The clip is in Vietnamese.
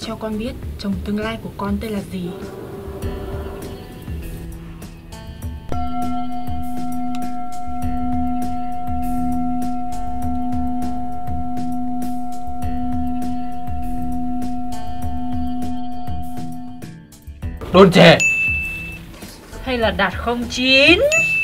cho con biết chồng tương lai của con tên là gì. Đôn chè hay là đạt 09?